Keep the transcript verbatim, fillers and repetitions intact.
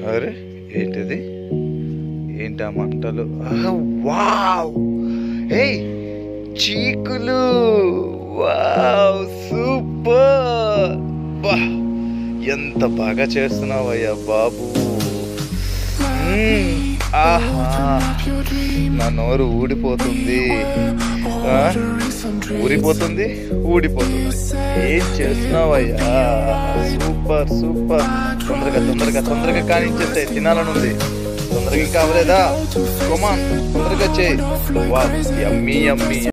అరే ఏంటిది? ఏంటా మంటలు? వావ్! ఏయ్ చీకులు! Wow super! బా ఎంత బాగా చేస్తున్నావయ్యా బాబు! ఆహా నా నోరు ఊడిపోతుంది, ఊరిపోతుంది ఊడిపోతుంది. ఏం చేస్తున్నావయ్యా? Super super! తొందరగా తొందరగా తొందరగా కానిచ్చేస్తే తినాలని ఉంది. తొందరగా కావలేదా? కొమాన్ తొందరగా చేయి. వావ్ యమ్మీ యమ్మీ.